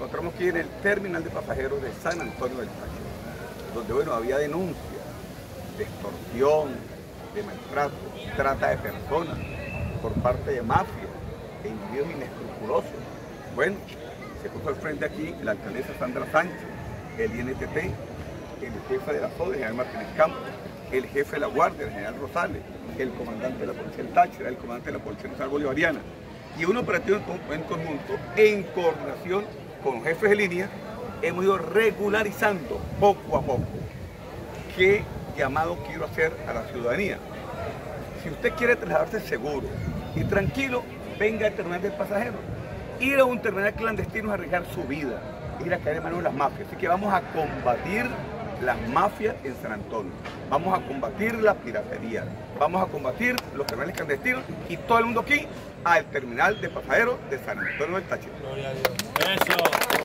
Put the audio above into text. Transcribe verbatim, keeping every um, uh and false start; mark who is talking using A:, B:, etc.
A: encontramos aquí en el terminal de pasajeros de San Antonio del Táchira, donde bueno, había denuncias de extorsión, de maltrato, trata de personas por parte de mafias e individuos inescrupulosos. Bueno, se puso al frente aquí la alcaldesa Sandra Sánchez, el I N T T, el jefe de la S O D, el general Martínez Campos, el jefe de la Guardia, el general Rosales, el comandante de la Policía del Táchira, el comandante de la Policía Nacional Bolivariana, y un operativo en conjunto, en coordinación con jefes de línea, hemos ido regularizando poco a poco qué llamado quiero hacer a la ciudadanía. Si usted quiere trasladarse seguro y tranquilo, venga al terminal del pasajero. Ir a un terminal clandestino es arriesgar su vida, ir a caer en manos de las mafias. Así que vamos a combatir las mafias en San Antonio, vamos a combatir la piratería, vamos a combatir los terminales clandestinos y todo el mundo aquí al terminal de pasajeros de San Antonio del Táchira.
B: Gloria a Dios.